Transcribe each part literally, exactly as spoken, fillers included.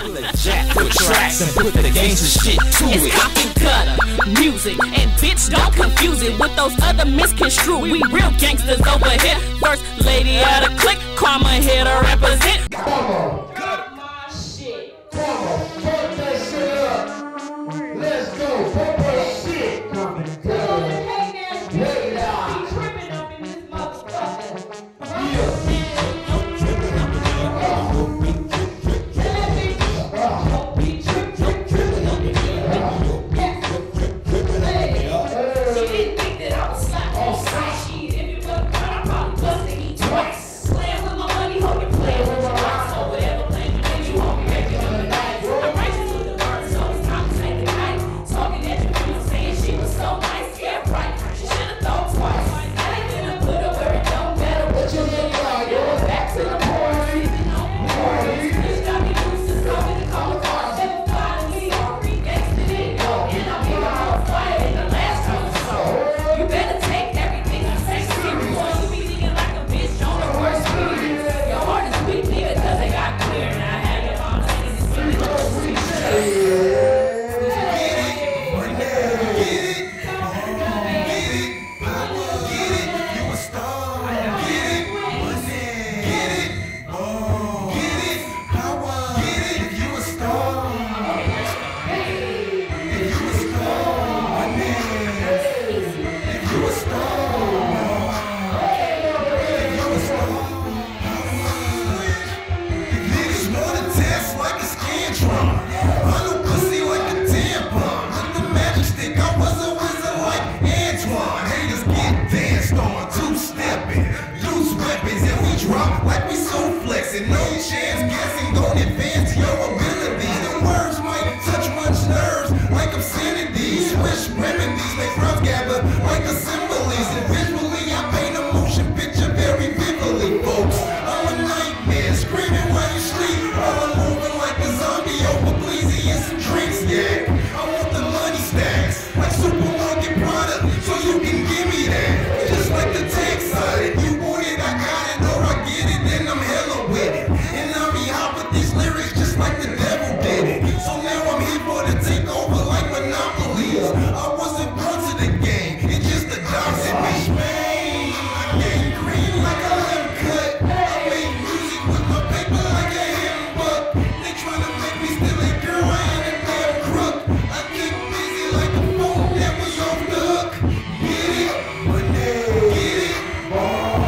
Pull a jack, put tracks, and put the gangsta shit to it. It's Compton Gutter music, and bitch, don't confuse it with those other misconstrued. We real gangsters over here. First lady of the clique, Karma here to represent. Karma, cut my shit. Karma, fuck that shit up. Let's go, fuck that shit. Compton Gutter. Wait out. Be tripping up in this motherfucker. Yeah. Like we so flexing, no chance guessing, don't advance your ability. The words might touch one's nerves like obscenities. Swish remedies, make rough gather like assemblies. And visually I paint a motion picture very vividly, folks. I'm a nightmare, screaming while you sleep. While I'm moving like a zombie over Bleezy and some drinks, yeah. I want the money stacks, like supermarket product, so you can give me that. Just like the tax side, if you want it, I got it. Get it, then I'm hella with it. And I'll be out with these lyrics just like the devil did it. So now I'm here for the takeover like monopolies. I wasn't born to the game, it just adopted me. Man, I came green like a limb cut. I made music with my paper like a hymn book. They tryna make me still a girl, I ain't a damn crook. I get busy like a phone that was off the hook. Get it, money, get it, oh.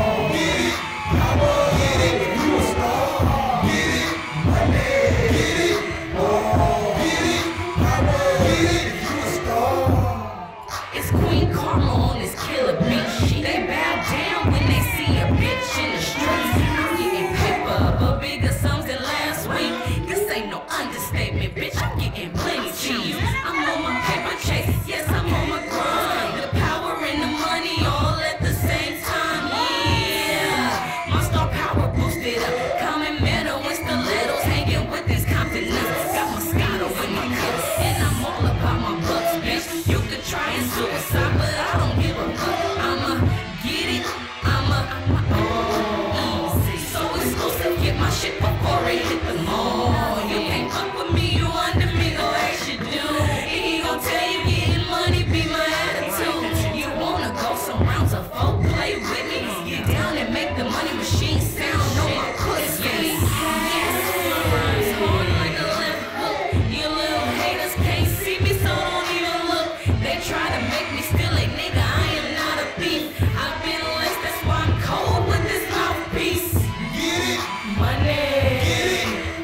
It's Queen Karma on this killer beat. They bow down when they see a bitch in the streets. I'm getting paper, but bigger sums than last week. This ain't no understatement, bitch. I'm getting plenty cheese. I'm on my paper chase, yes, I'm on my grind. The power and the money all at the same time, yeah. My star power boosted up, common metal with stilettos, hanging with this Compton nuts. Got Moscato in my cups, and I'm all about my bucks, bitch. You could try and suicide, but I don't give a fuck. I'ma get it, I'ma, oh, easy. So exclusive, get my shit before it hit the mall. You can't fuck with me, you under me, go ask you do. He gon' tell you getting money be my attitude. You wanna go some rounds of folk, play with me. Get down and make the money machine sound, know my pussy. Yes, my rhymes hard like a left hook. You little haters can't see me, so don't even look. They try to make me still a nigga, I am not a thief. I've been laced, that's why I'm cold with this mouthpiece. Get it, Money, get it,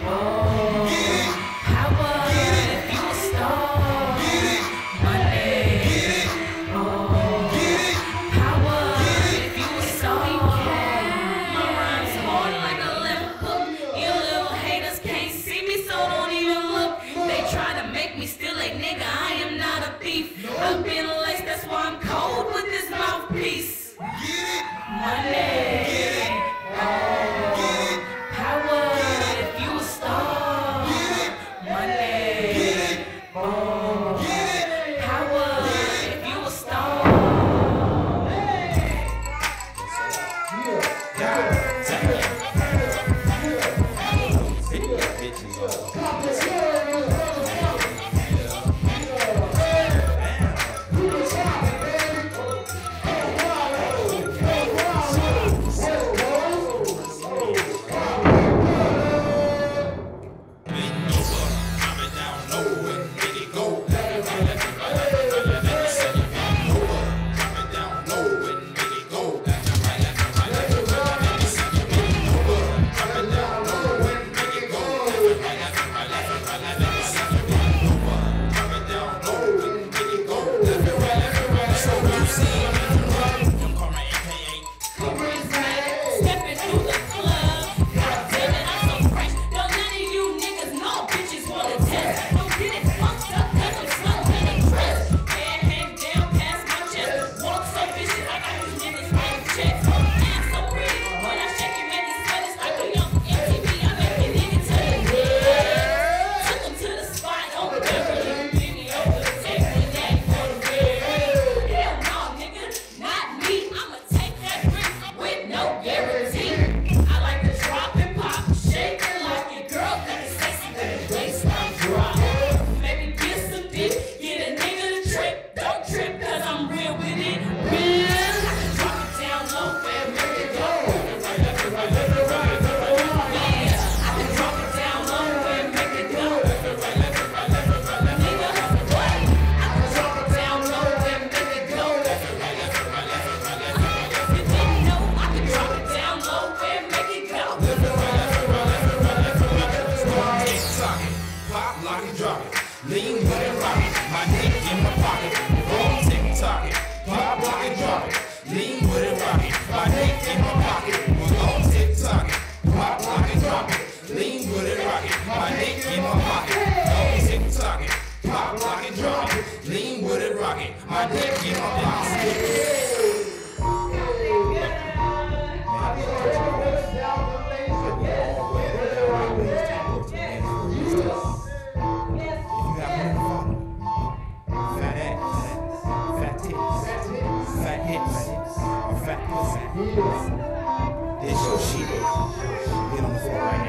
Get on the floor right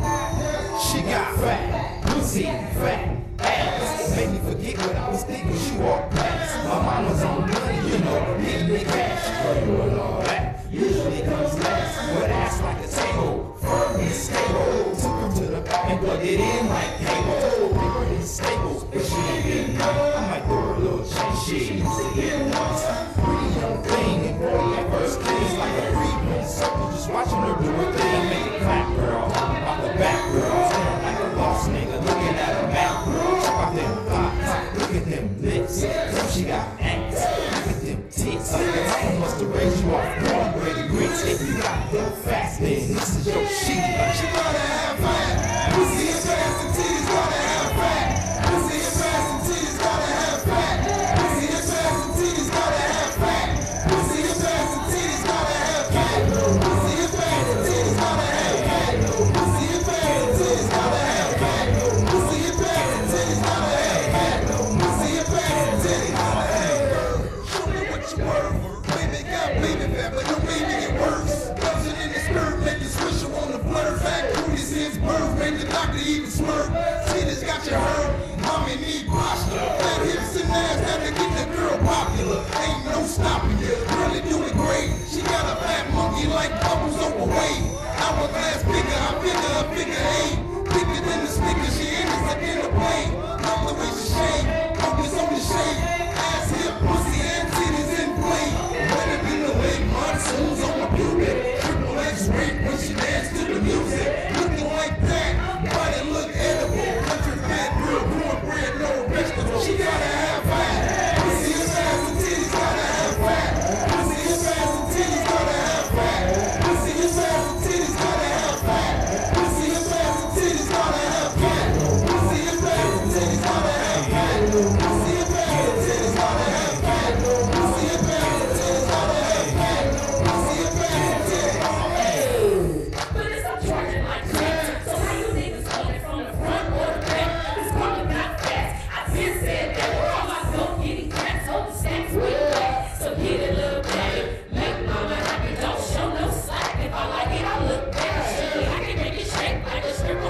now. She got fat, pussy, fat ass. Made me forget what I was thinking. She walked past. My mama's on money, you know, getting me cash. Girl, you and all that usually comes last. But ass like a table, firm and stable. Took her to the back and plugged it in like cable. Bigger than staples, but she ain't getting none. I might throw her a little change. She used to get once. Pretty young thing, and boy, at first kids like a replay circle. Just watching her do her thing, make it clap, girl. Out the back, girl. Staring like a lost nigga, looking at her mouth, girl. Check out them thighs, look at them lips. Girl, she got ass. Look at them tits. Your mama must have raised you off cornbread and grits. If you got them fast, then this is your shit. She gotta have fat. Pussy and fast and titties gotta have fat. Pussy and fast and titties gotta have fat. Pussy and fast and titties gotta have fat. Pussy and fast and titties gotta have fat. Pussy and fast and titties gotta have fat. Pussy and fast and titties gotta have fat. Pussy and fast and titties gotta have fat. Pussy and fast and titties gotta have fat. Show me what you worth. Baby got baby fat, but no baby it works. Bouncing in the skirt, make the Swisha on the blur. Fat booty since birth, make the doctor even smirk. Titties got you hurt, mommy need posture. Fat hips and ass, that to get the girl popular. Ain't no stopping you, really doing great. She got a fat monkey like bubbles overweight. Hourglass bigger, I bigger, a figure eight. Bigger than the sticker, she innocent in the plate. Love the way she shake, focus on the shape. Ass, hip, pussy, and titties in play. Wetter than the late monsoons on my pubic. Triple X rate when she dance to the music. Looking like that, body look edible. Country fat girl, cornbread, no vegetables. She gotta have fat. Pussy and fast and titties gotta have fat. Pussy and fast and titties gotta have fat. Pussy and fast and titties gotta have fat. Pussy and fast and titties gotta have fat. Pussy and fast and titties gotta have fat. Pussy and fast and titties gotta have fat. Pussy and fast and titties gotta have fat. Pussy and fast and titties gotta have fat. But it's I'm charging like crack. So how you niggas coming from the front or the back? This karma got fast. I been said that we're all my dope getting cracks. Hold the stacks with that. So get a little bag. Make mama happy. Don't show no slack. If I like it, I look back. Shit, I can make it shake like a stripper.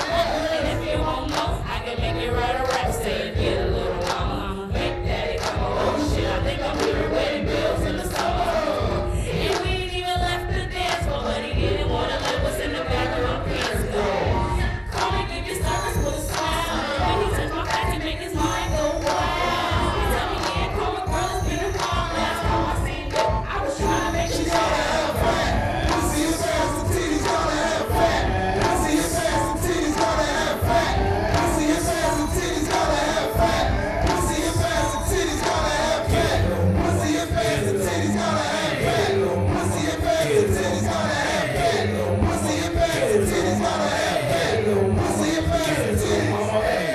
And if you won't know, I can make it right a rap. Say get a little mama. Make daddy come on. Oh shit, I think I'm hearing wedding bells in the summer. And we ain't even left the dance floor, but he didn't wanna let what's in the back of my pants go. Call me, give you service with a smile. When he touch my face, he make his mind go wild. He tell me, yeah, karma girl, it's been a while. Last time I seen you, I was trying to make She sure. gotta have fat. Pussy and fast and titties gotta have fat. Pussy and fast and titties gotta have fat. Pussy and fast and titties gotta have fat. Pussy and fast and titties gotta have fat. Pussy and fast and titties gotta have fat. Pussy and fast and titties gotta have fat. Pussy and fast and titties gotta have fat. Pussy and fast and titties gotta have fat.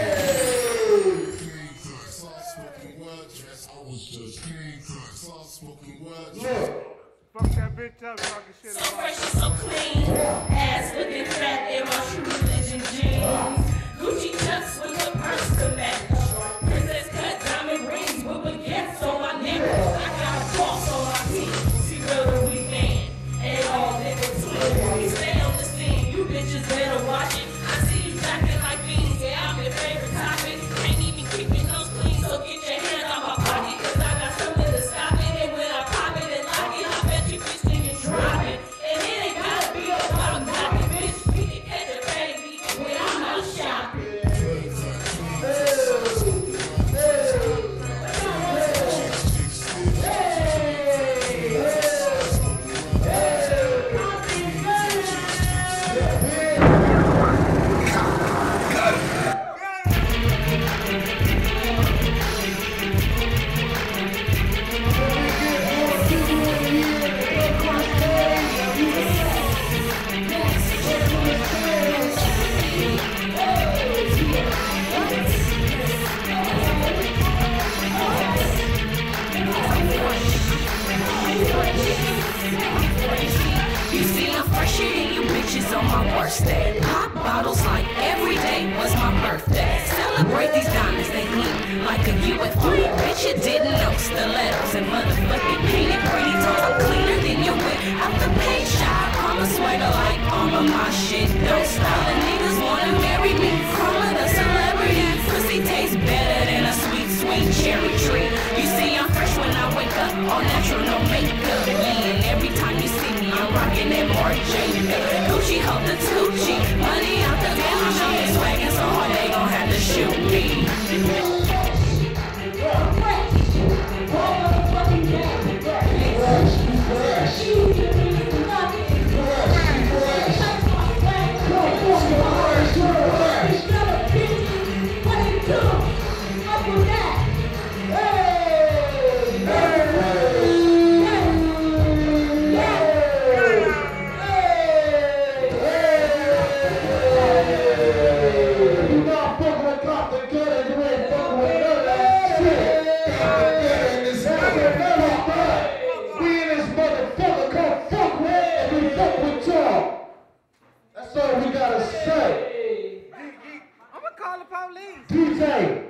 Fuck that bitch up, talking shit So about fresh and so clean. Ass looking fat in my true religion jeans. Gucci chucks with the purse to match. Princess cut diamond rings with baguettes on my neck. I got a boss on my team. C-Rell the Weedman. And all niggas twin. We stay on the scene. You bitches better watch it. I see you jacking like beans. Yeah, I'm your favorite topic. Ain't even keeping those clean. So get your hand out my pocket. Cause I got something to stop it. And when I pop it and lock it, I bet you bitch think it's dropping. And it ain't gotta be a bottom knocking. Bitch, we can catch a baby when I'm out shopping. You see, I'm fresher than you bitches on my worst day. Pop bottles like every day was my birthday. Celebrate these diamonds, they gleam like a U F O. Bitch, you didn't know stilettos and motherfucking painted pretty toes. I'm cleaner than your whip out the paint shop. I'm a swagger like armor, my shit don't stop. The niggas wanna marry me, Karma the celebrity. Pussy tastes better than a sweet, sweet cherry tree. You see, I'm fresh when I wake up, all natural, no makeup. Yeah, and every time you see me, I'm rocking that Marc Jacob. Gucci, hold the Tucci, money out the Gucci. They swagging so hard, they gon' have to shoot me. That's all we gotta say. I'm gonna call the police. D J.